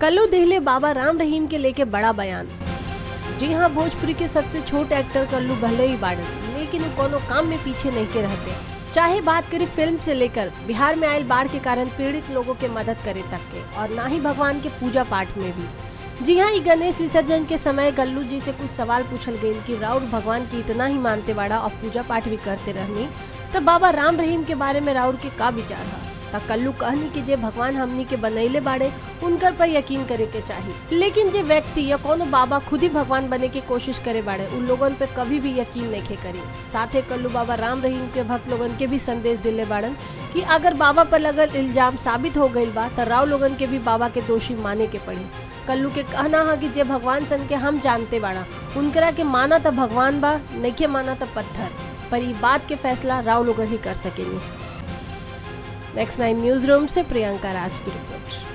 कल्लू दिहले बाबा राम रहीम के लेके बड़ा बयान। जी हाँ, भोजपुरी के सबसे छोटे एक्टर कल्लू भले ही बाड़न, लेकिन वो कोनो काम में पीछे नहीं के रहते। चाहे बात करी फिल्म से लेकर बिहार में आयल बाढ़ के कारण पीड़ित लोगों के मदद करे तक के, और ना ही भगवान के पूजा पाठ में भी। जी हाँ, गणेश विसर्जन के समय कल्लू जी से कुछ सवाल पूछल गये कि राउर भगवान की इतना ही मानते बाड़ा और पूजा पाठ भी करते रहनी, तब बाबा राम रहीम के बारे में राउर के का विचार है। तब कल्लू कहनी कि जे भगवान हमनी के बनैले बाड़े उनकर पर यकीन करे के चाहिए, लेकिन जे व्यक्ति या कोनो बाबा खुद ही भगवान बने की कोशिश करे बाड़े उन लोगन पे कभी भी यकीन नहीं करी। साथ ही कल्लू बाबा राम रहीम के भक्त लोगन के भी संदेश दिले बाड़न कि अगर बाबा पर लगल इल्जाम साबित हो गईल बा तो राव लोगन के भी बाबा के दोषी माने के पड़ी। कल्लू के कहना है कि जे भगवान सन के हम जानते बाड़ा उनकरा के माना तो भगवान बा, नहीं माना तो पत्थर, पर ये बात के फैसला राव लोगन ही कर सकेंगे। नेक्स्ट 9 न्यूज रूम से प्रियंका राज की रिपोर्ट।